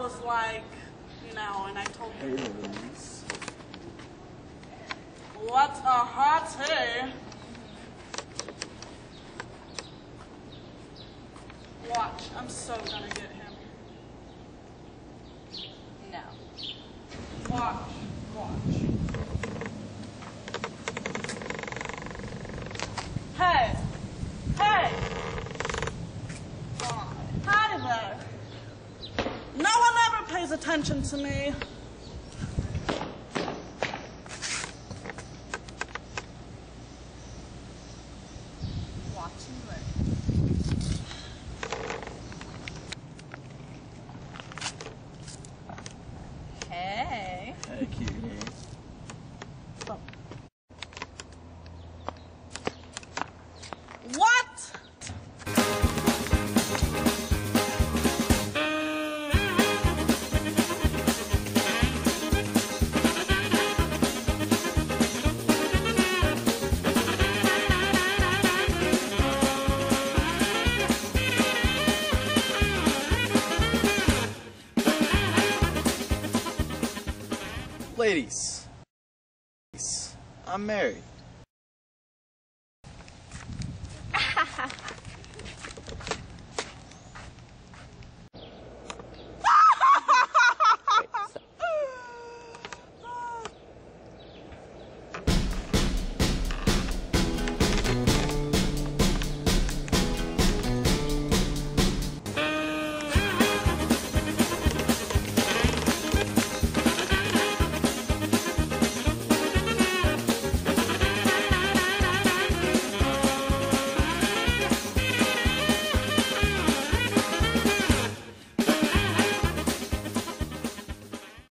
was like, you know, and I told him, what a hottie. Watch, I'm so gonna get him. No. Watch. Hey! Hi there. No one ever pays attention to me. Watch and learn. Hey. Hey, cutie. What? Ladies, I'm married.